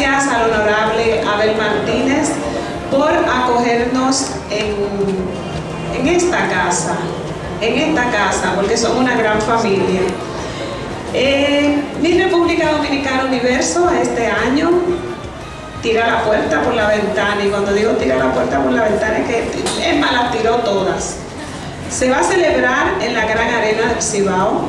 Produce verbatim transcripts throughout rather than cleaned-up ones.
gracias al honorable Abel Martínez por acogernos en, en esta casa, en esta casa, porque son una gran familia. Eh, mi República Dominicana Universo este año tira la puerta por la ventana, y cuando digo tira la puerta por la ventana es que es más, las tiró todas. Se va a celebrar en la Gran Arena del Cibao.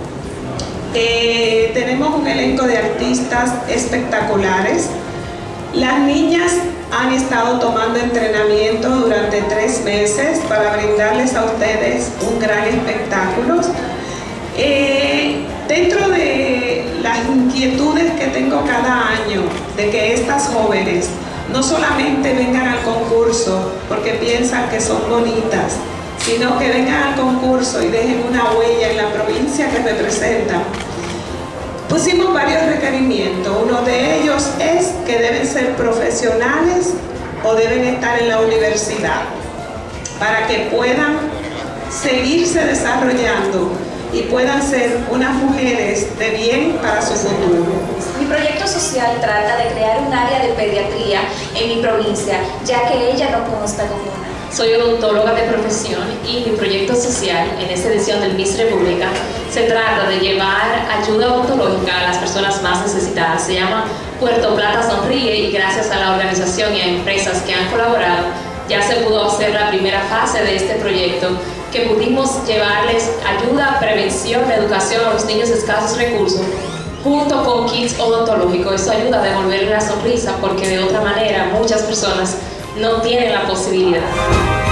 Eh, tenemos un elenco de artistas espectaculares. Las niñas han estado tomando entrenamiento durante tres meses para brindarles a ustedes un gran espectáculo. Eh, dentro de las inquietudes que tengo cada año de que estas jóvenes no solamente vengan al concurso porque piensan que son bonitas, sino que vengan al concurso y dejen una huella en la provincia que representan. Pusimos varios requerimientos. Uno de ellos es que deben ser profesionales o deben estar en la universidad para que puedan seguirse desarrollando y puedan ser unas mujeres de bien para su futuro. Mi proyecto social trata de crear un área de pediatría en mi provincia, ya que ella no consta con una. Soy odontóloga de profesión y mi proyecto social en esta edición del Miss República se trata de llevar ayuda odontológica a las personas más necesitadas. Se llama Puerto Plata Sonríe, y gracias a la organización y a empresas que han colaborado ya se pudo hacer la primera fase de este proyecto, que pudimos llevarles ayuda, prevención, educación a los niños de escasos recursos, junto con kits odontológicos. Eso ayuda a devolverle la sonrisa, porque de otra manera muchas personas no tienen la posibilidad.